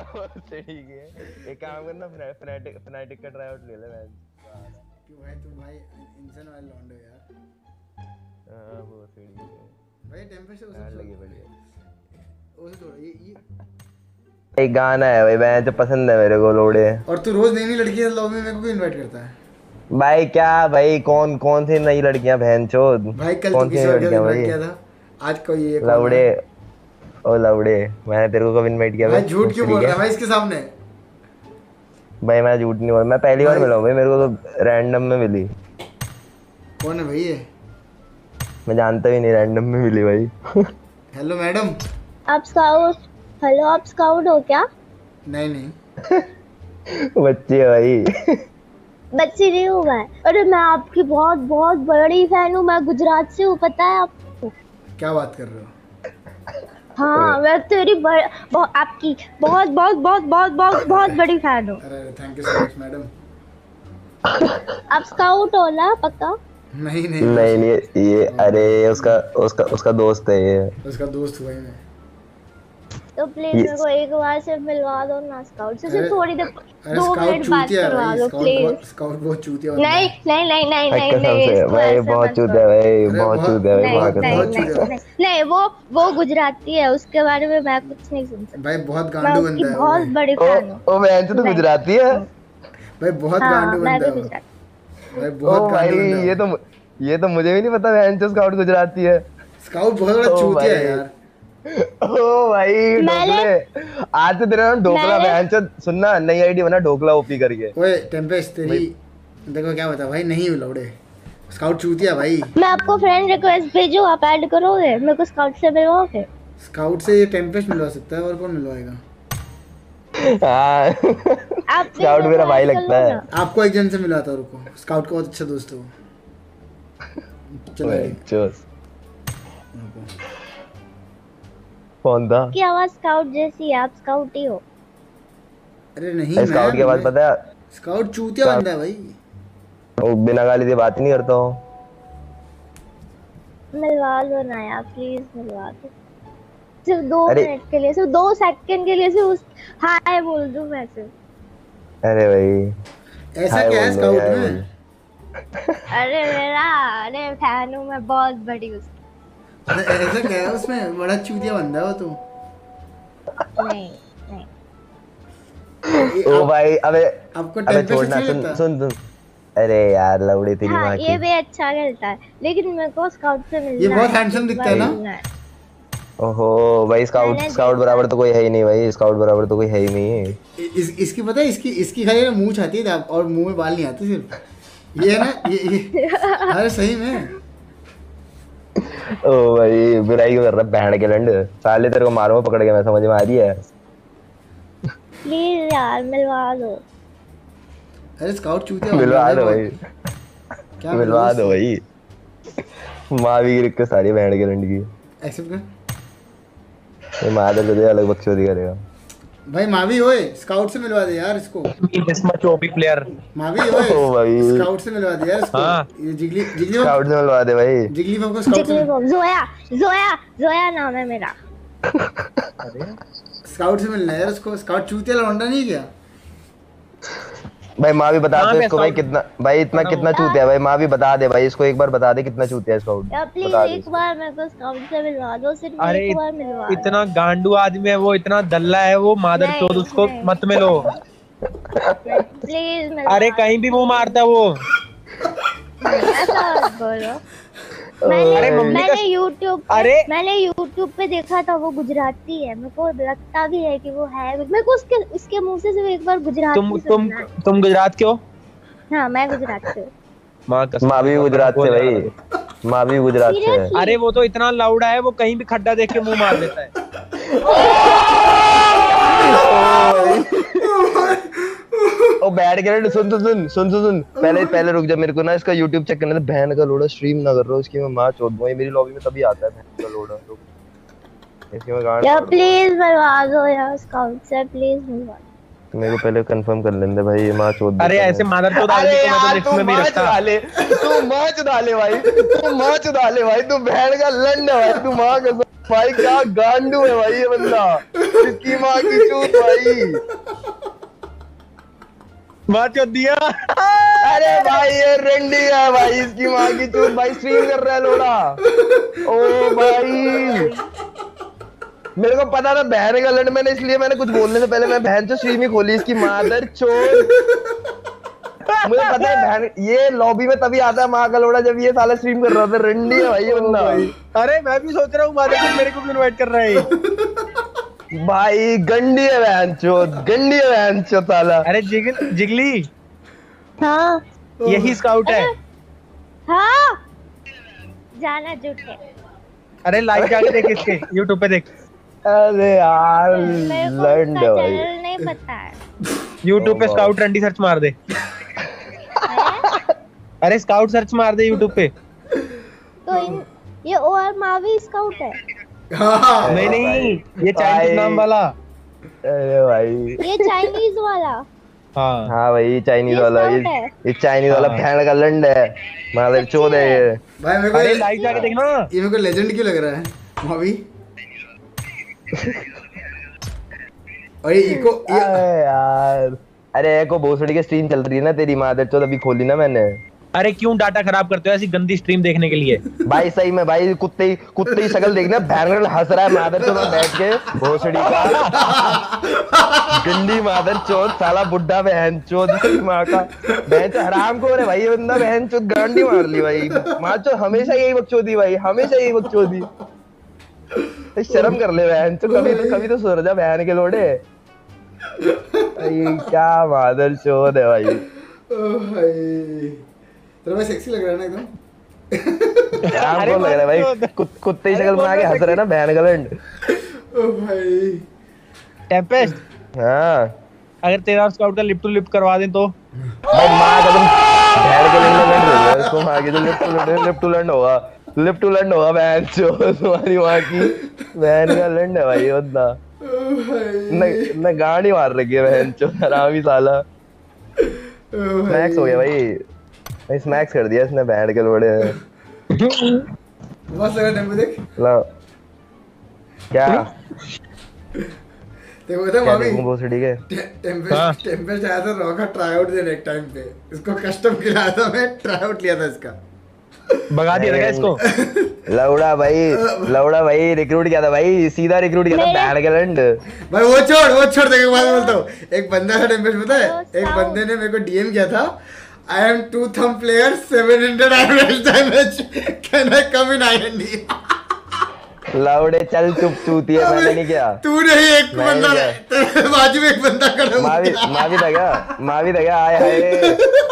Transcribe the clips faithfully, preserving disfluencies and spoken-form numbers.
ठीक है, एक काम करना, फनाटिक फनाटिक का ट्राई आउट ले ले मैच। क्यों भाई तुम भाई इंसान वाले लौंडे हो यार। हां वो सही है भाई टेम्परेचर उसे लगी बढ़िया। उसे छोड़ो, ये ये एक गाना है भाई मैच पसंद है मेरे को लोड़े। और तू रोज नई नई लड़कियां लॉबी में मेरे को क्यों इनवाइट करता है भाई? क्या भाई, कौन कौन सी नई लड़कियां बहनचोद? भाई? कल कौन तू सी किसी और को लड़कियां इनवाइट भाई? किया था, आज कोई ये कौन लौड़े है? ओ लौड़े, मैंने तेरे को कब इनवाइट किया भाई भाई? झूठ क्यों बोल रहा है भाई इसके सामने? भाई मैं झूठ नहीं बोल, मैं पहली बार मिला हूं भाई, मेरे को तो रैंडम में मिली। कौन है भाई ये? मैं जानता भी नहीं, रैंडम में मिली भाई। Hello madam. आप स्काउट? हेलो आप स्काउट हो क्या? नहीं नहीं बच्ची है भाई। बच्ची नहीं हूँ मैं। अरे मैं आपकी बहुत बहुत बड़ी फैन हूँ, मैं गुजरात से हूँ, पता है आपको? क्या बात कर रहे हो? हाँ मैं तेरी बर... बहुत आपकी बहुत बहुत बहुत बहुत बहुत बहुत बड़ी फैन हूँ। अरे thank you so much madam. आप स्काउट हो ना पक्का? नहीं नहीं नहीं नहीं ये अरे उसका उसका उसका दोस्त है ये। उसका दोस्त हुआ ही मैं। तो प्लीज मेरे को एक बार सिर्फ मिलवा दो ना स्काउट से, सिर्फ थोड़ी देर, अरे दो स्काउट मिनट बात चूतिया है करवा भाई, दो स्काउट प्लीज। बहुत स्काउट बहुत चूतिया होता है। नहीं नहीं नहीं नहीं नहीं कसम नहीं से इसको भाई ऐसे बहुत मत चूत करो। है भाई, अरे बहुत बहुत- चूत है भाई, नहीं बहुत नहीं बहुत कसम। नहीं चूतिया। नहीं नहीं, वो वो गुजराती है, उसके बारे में मैं कुछ नहीं सुन सकती। भाई बहुत मैं गांडू उसकी बंदा है वो बहुत भाई। बड़ी ओ फैन हूँ। ओ बहन तो नहीं। गुजराती है भाई बहुत हाँ गांडू मैं बंदा भी है वो। गुजराती। भाई ओ बहुत भाई गांडू बंदा है ये वो। तो ये तो मुझे भी नहीं पता बहन जो स्काउट गुजराती है। स्काउट बहुत बड़ा ओ चूतिया है भाई। यार। ओ भाई मैंने- ढोकले, आज से तेरा नाम ढोकला मैंने- बहन चोद, सुनना नई आईडी बना ढोकला ओपी करके। ओए टेम्पेस्ट तेरी देखो क्या बता भाई, नहीं लौड़े स्काउट चूतिया भाई। मैं आपको फ्रेंड रिक्वेस्ट भेजूँ, आप ऐड करोगे मेरे को स्काउट से मिलवाओगे? स्काउट से ये टेम्पेस्ट मिलवा सकता है, और कौन मिलवाएगा? हाँ आप स्काउट मेरा भाई लगता है। आपको एक जन से मिलाता हूँ, रुको। स्काउट का बहुत अच्छा दोस्त है वो। चलो ओए, भाई, चोस रुको। कौन था? की आवाज स्काउट जैसी है, आप स्काउट ही हो। अरे नहीं स्काउट की मैं आवाज पता है? स्काउट चूतिया बंदा है भाई। वो बिना गाली से बात ही नहीं करता हूँ। मिलवा लो ना यार, प्लीज मिलवा दो, सिर्फ दो अरे- मिनट के लिए, सिर्फ दो सेकंड के लिए, सिर्फ उस हाय बोल दूं मैं सिर्फ। अरे भाई ऐसा हाय क्या है बोल दो, स्काउट हाय में? बोल अरे मेरा अरे फैन हूँ मैं बहुत बड़ी उसकी। अरे ऐसा क्या है उसमें? बड़ा चूतिया बंदा है वो तो। नहीं नहीं ये दो। ओ आप- भाई अबे आपको अबे टेम्पेस्ट छोड़ना, अच्छा सुन लगता है? सुन सुन। अरे यार लौड़ी तेरी हाँ माँ ये की। भी अच्छा खेलता है, लेकिन मेरे को स्काउट से मिलना ये बहुत है, handsome एक दिखता बार है ना? मिलना है। ओहो भाई स्काउट मैंने स्काउट देखा- बराबर तो कोई है ही नहीं भाई, स्काउट बराबर तो कोई है ही नहीं। इस, इसकी पता है, इसकी इसकी खाली ना मूंछ आती है और मुंह में बाल नहीं आते सिर्फ। ये है ना ये, ये अरे सही में। ओ भाई बुराई क्यों कर रहा है बहन के लंड साले, तेरे को मारूंगा पकड़ के, मैं समझ में आ रही है। प्लीज यार मिलवा दो। अरे स्काउट चूतिया मिलवा दो भाई, क्या मिलवा दो भाई। माँ भी गिर के सारी बहन के लंड की। एक्सेप्ट कर ये मादर को दे अलग बकचोदी करेगा भाई। मावी ओए स्काउट से मिलवा दे यार इसको। This much OP player. मावी ओए ओ भाई। स्काउट से मिलवा दे यार इसको। हाँ। ये जिगली जिगली स्काउट से मिलवा दे भाई। जिगली को स्काउट जिगली से बॉब, जोया जोया जोया नाम है मेरा। स्काउट से मिलना है यार उसको। स्काउट चूतिया लौंडा नहीं क्या? भाई माँ भी बता कहाँ दो पे इसको भाई स्काउट? कितना, भाई इतना कितना चूतिया है भाई, माँ भी बता दे भाई इसको, एक बार बता दे कितना चूतिया है स्काउट। यार प्लीज बता दे एक बार मेरे को स्काउट से मिलवा दो, सिर्फ अरे एक बार मिलवा दो। इतना गांडू आदमी है वो, इतना दल्ला है वो, मादर नहीं, चोद, उसको नहीं। मत मिलो। प्लीज मिलवा अरे दो। कहीं भी मुंह मारता है वो। ऐसा मत बोलो। अरे मैंने मम्मी मैंने का- YouTube पे अरे! मैंने YouTube पे देखा था, वो गुजराती है, मेरे को लगता भी है कि वो है। मेरे को उसके उसके मुंह से सिर्फ एक बार गुजराती तुम तुम सुनना है। तुम गुजरात के हो? हाँ मैं गुजरात से हूँ। माँ कसम। माँ भी गुजरात से भाई, माँ भी गुजरात से है। Seriously? अरे वो तो इतना लाउडा है, वो कहीं भी खड्डा देख के मुंह मार देता है। ओ बैठ के सुन सुन सुन सुन सुन सुन पहले पहले रुक जा, मेरे को ना इसका YouTube चेक करना था। बहन का लोड़ा स्ट्रीम ना कर रहा हूँ इसकी, मैं माँ चोद दूंगा। ये मेरी लॉबी में तभी आता है बहन का लोड़ा। रुक इसकी मैं गांड यार तोड़ प्लीज मिलवा दो यार, स्काउट से प्लीज मिलवा दो। दूं। मेरे को पहले कंफर्म कर लेने दे भाई, ये माँ चोद अरे ऐसे मादर चोद आदमी अरे को मैं तो यार लिस्ट तू में भी माँ रखता। चुरा ले, तू माँ चुरा ले भाई, तू माँ चुरा ले भाई, तू बहन का लंड है भाई, तू माँ का भाई क्या गांडू है भाई ये बंदा, इसकी माँ की चूत भाई। मार चोद दिया। अरे भाई ये रेंडी है भाई, इसकी माँ की चूत भाई, स्ट्रीम कर रहा है लोड़ा। ओ भाई मेरे को पता था बहन का लड़, मैंने इसलिए मैंने कुछ बोलने से पहले मैं बहन से स्ट्रीम ही खोली, इसकी मादर चोद। मुझे पता है बहन ये लॉबी में तभी आता है माँ का लोड़ा जब ये साला स्ट्रीम कर रहा था। रेंडी है भाई ये बंदा। अरे मैं भी सोच रहा हूँ मादर चोद मेरे को भी इनवाइट कर रहा है भाई गंडी है बहन चोद, गंडी है बहन चोद साला। अरे जिगल जिगली हाँ यही स्काउट है। हाँ जाना झूठे। अरे लाइक जाके देख इसके यूट्यूब पे देख। अरे यार मेरे को लंड उसका भाई। चैनल नहीं पता है। यूट्यूब पे स्काउट रंडी सर्च मार दे। अरे स्काउट सर्च मार दे यूट्यूब पे। तो इन ये ओआर मावी स्काउट है। हाँ नहीं नहीं ये चाइनीज भाई। नाम वाला। अरे भाई ये चाइनीज वाला। हाँ हाँ भाई चाइनीज ये वाला, ये scout है। ये चाइनीज वाला हाँ। भैंड का लंड है, मादर चोद है ये। भाई मेरे को अरे ये लाइक जाके देखना। ये मेरे को लेजेंड क्यों लग रहा है भाभी। और ये इको ये अरे यार, अरे एको भोसड़ी की स्ट्रीम चल रही है ना तेरी मादर चोद, अभी खोली ना मैंने। अरे क्यों डाटा खराब करते हो ऐसी गंदी स्ट्रीम देखने के लिए। भाई सही में भाई कुत्ते ही कुत्ते ही शक्ल देखना, भैंड हंस रहा है मादर चोद बैठ के भोसड़ी का। गंदी मादर चोद साला बुड्ढा बहन चोद की माँ का बहन चोद हराम को रे भाई ये बंदा बहन चोद गांडी मार ली भाई। माँ चोद हमेशा यही बकचोदी भाई, हमेशा यही बकचोदी। शर्म कर ले बहन चोद, कभी तो कभी तो सुधर जा बहन के लोड़े। भाई क्या मादर चोद है भाई। ओ भाई तेरा भाई सेक्सी लग रहा है ना एकदम। हराम को लग रहा है भाई, कुत- कुत्ते ही शक्ल बना के हंस रहे हैं ना बहन का लंड। ओ भाई टेम्पेस्ट हाँ अगर तेरा स्काउट का लिप टू लिप करवा दें तो। भाई माँ का तुम भैंड के लंड लंड हो गया, इसको माँ की जो लिप टू लंड लिप टू लंड होगा, लिप टू लंड होगा बहन चोद तुम्हारी माँ की बहन का लंड है भाई बंदा। ओ भाई न न गाड़ी मार रखी है बहन चोद हरामी साला। ओ स्मैक्स हो गया भाई, भाई स्मैक्स कर दिया इसने बहन के लोड़े। बस लगा टेम्पो देख। ला क्या देखो बता क्या भाभी देखूं भोसड़ी के। टेम्पो हाँ। टेम्पो चाहा था रॉ का ट्राई आउट देने एक टाइम पे, इसको कस्टम खिलाया था मैं, ट्राई आउट लिया था इसका। भगा दिया था क्या इसको। लौड़ा भाई, लौड़ा भाई रिक्रूट किया था भाई, सीधा रिक्रूट किया था मेरे- बहन के लंड। भाई वो छोड़ वो छोड़ देखो बाद में बोलता हूँ। एक बंदा था टेम्पो पता है, वो एक साउथ। बंदे ने मेरे को डीएम किया था, I am two thumb player seven hundred average damage, can I come in IND. लौड़े चल चुप चूती है, मैंने नहीं किया। तू नहीं एक मैंने बंदा क्या? तेरे बाजू में एक बंदा खड़ा हुआ माँ भी था। माँ भी था क्या, माँ भी था क्या, आए हाय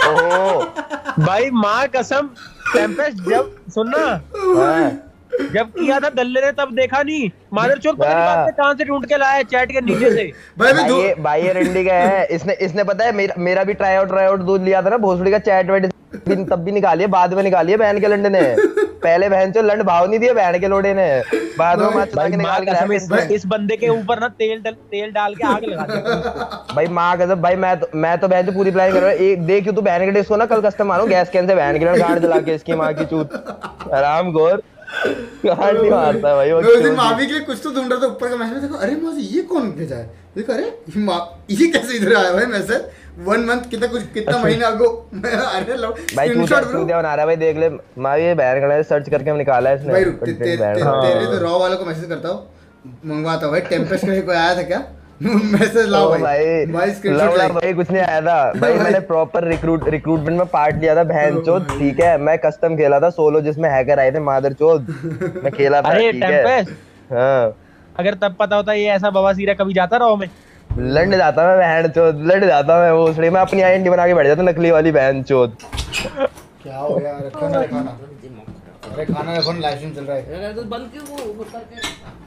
ओहो। भाई माँ कसम टेम्पेस्ट जब सुनना हाँ जब किया था दल्ले ने तब देखा नहीं। मादर चोद पता नहीं हाँ। बात में कहां से ढूंढ के लाया है चैट के नीचे से। भाई मैं भाई दो ये भाई ये रंडी का है, इसने इसने पता है मेरा मेरा भी ट्राई आउट ट्राई आउट दूध लिया था ना भोसड़ी का, चैट वेट भी तब भी निकालिए, बाद में निकालिए बहन के लंड ने। पहले बहन चो लंड भाव नहीं दिए बहन के लोड़े ने, बाद में माँ चुरा भाई के माँ निकाल के कसम लाया इस, बहन। इस बंदे के ऊपर ना तेल डल, तेल डाल के आग लगा दी। भाई माँ कसम भाई मैं तो मैं तो बहन से पूरी प्लान कर रहा हूँ, एक देख तू बहन के डिस्क को ना कल कस्टम मारो गैस कैन से बहन के लंड गाड़ जला के इसकी माँ की चूत आराम गोर गाड़ नहीं मारता है भाई वो मैं उस दिन चोद। मावी के लिए कुछ तो ढूंढ रहा था ऊपर का मैसेज, देखो अरे मौसी ये कौन भेजा है, देखो अरे ये मा- ये कैसे इधर आया भाई मैसेज, वन मंथ कितना कुछ कितना महीना अगो। मैं अरे लो भाई तू स्क्रीनशॉट ब्रो। तू बना रहा है भाई, देख ले माँ ये बहन का सर्च करके हम निकाला है इसने भाई रुक, ते- content ते- बहन ते- का। तेरे तो रॉ वालों को मैसेज करता हूँ, मंगवाता हूँ भाई। टेम्पेस्ट का कोई आया था क्या मैसेज लाओ ओ भाई भाई भाई स्क्रीनशॉट लौड़ा लाइक। भाई कुछ नहीं आया था भाई, मैंने प्रॉपर रिक्रूट रिक्रूटमेंट में पार्ट लिया था बहन चोद, ठीक है। मैं कस्टम खेला था सोलो जिसमें हैकर आए थे मादर चोद, मैं खेला था अरे ठीक है। टेम्पेस्ट हाँ अगर तब पता होता ये ऐसा बवासीर कभी जाता रहो में। लड़ जाता मैं बहन चोद, लड़ जाता मैं वो उसमें, मैं अपनी आईडेंटिटी बना के बैठ जाता नकली वाली बहन चोद। क्या हो गया, रखो ना खाना, अरे खाना रखो ना, लाइव स्ट्रीम चल रहा है।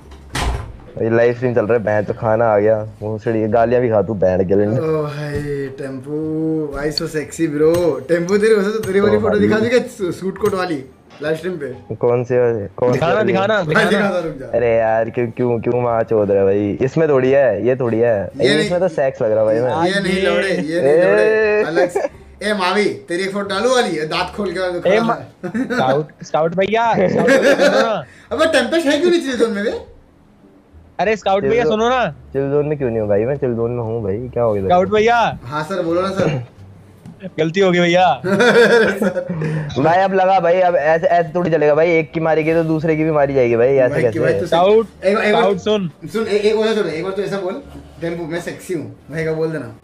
ये लाइव स्ट्रीम चल रहा है बहन तो खाना आ गया, वो सड़ी गालियां भी खा तू बहन के लिए। ओ भाई टेम्पो भाई सो सेक्सी ब्रो। टेम्पो तेरी वैसे तो तेरी वाली ओ फोटो भाई। दिखा दी क्या सूट कोट वाली लाइव स्ट्रीम पे? कौन से कौन से दिखाना वाली? दिखाना भाई दिखाना। दिखा दो, रुक जा। अरे यार क्यों क्यों क्यों माँ चोद रहा है भाई, इसमें थोड़ी है, ये थोड़ी है, ये ये नहीं- इसमें तो सेक्स लग रहा है भाई मैं। ये नहीं लौड़े, ये नहीं ए। लौड़े, अलग से- ए मावी तेरी एक फोटो डालू वाली है दांत खोल के खड़ा ए है। मा- स्काउट स्काउट भैया स्काउट भैया सुनो ना। अबे टेम्पेस्ट है क्यों नहीं चिल जोन में बे? अरे स्काउट भैया सुनो ना। चिल जोन में क्यों नहीं हूँ भाई, मैं चिल जोन में हूँ भाई, क्या हो गया? स्काउट भैया हाँ सर बोलो ना सर। गलती हो गई भैया। भाई अब लगा भाई, अब ऐसे ऐसे थोड़ी चलेगा भाई, एक की मारेगी तो दूसरे की भी मारी जाएगी भाई, ऐसे भाई कि भाई कैसे? तू स्काउट एक एक स्काउट बार सुन। सुन एक एक बार सुन एक बार तो ऐसा बोल टेम्पो मैं सेक्सी हूँ भाई का बोल देना।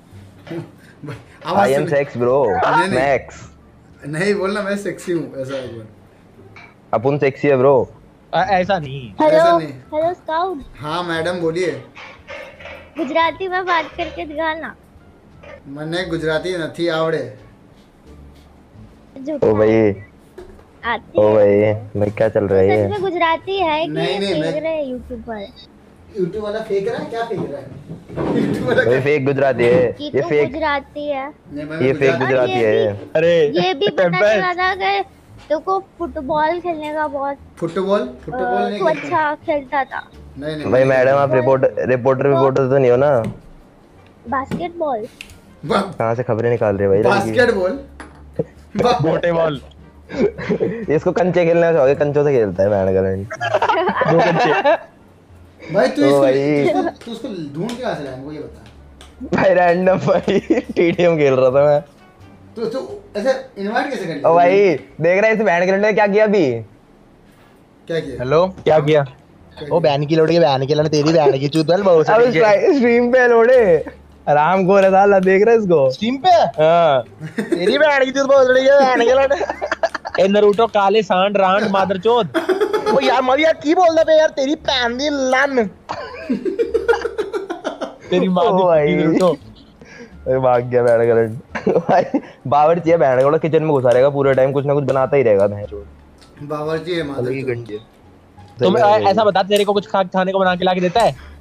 आवाज आई एम सुन- सेक्स ब्रो, नहीं, नहीं। मैक्स। नहीं बोलना मैं सेक्सी हूँ ऐसा एक बार। अपन सेक्सी है ब्रो। अ- ऐसा नहीं। हेलो ऐसा नहीं। हेलो स्काउट, हाँ मैडम बोलिए। गुजराती में बात करके दिखाना। मैंने गुजराती नहीं आवड़े। झूठा ओ भाई, आती ओ है। भाई भाई क्या चल रहा है सच ये? में गुजराती है कि नहीं, नहीं, फेंक मैं- रहे हैं यूट्यूब पर? यूट्यूब वाला फेंक रहा है क्या फेंक रहा है? यूट्यूब वाला भाई क्या- फेक गुजराती है कि ये, तू फेक गुजराती है। नहीं, मैं ये फेक गुजराती- गुजराती ये है। भी- अरे ये भी पता टेम्पेस्ट। चला था कि तेरे को फुटबॉल खेलने का बहुत फुटबॉल फुटबॉल अ, नहीं तू खेलता। अच्छा खेलता था। नहीं नहीं भाई मैडम आप रिपोर्टर रिपोर्टर रिपोर्टर तो नहीं हो ना? बास्केटबॉल। बा- कहाँ से खबरें निकाल रहे हो भाई लड़की? बास्केटबॉल बा- मोटे बॉल इसको कंचे खेलने का शौक है, कंचों से खेलता है मैडम का। दो कंचे। भाई तू ओ इसको भाई। तू उसको- तू उसको ढूंढ के कहाँ से लाया मुझे ये बता। भाई रैंडम भाई टीडीएम खेल रहा था मैं। तू तू ऐसे इनवाइट कैसे कर लिया? ओ भाई देख रहा है इस बैंड ग्राउंड ने क्या किया अभी? क्या किया? हेलो क्या किया? ओ बहन की लोड़ी बहन की लड़ तेरी बहन की चूत वाल बहुत अब स्ट्रीम पे लोड़े आराम को रहा ला, देख रहा है इसको? स्ट्रीम पे हाँ तेरी बहन की चूत बहुत लड़ी है बहन की लड़ ए नरूटो काले सांड रांड मादरचोद। ओ यार मवी यार की बोलदा बे यार तेरी भैन दी लन तेरी माँ ओ दी भाई। नरूटो। अरे भाग गया बैंड ग्राउंड भाई। बावर्ची है बैंड ग्राउंड, किचन में घुसा रहेगा पूरे टाइम, कुछ ना कुछ बनाता ही रहेगा भैंस। बावर्ची है मादर चोद। घंटे तुम अ, ऐसा बता तेरे को कुछ खा खाने को बना के ला के देता है?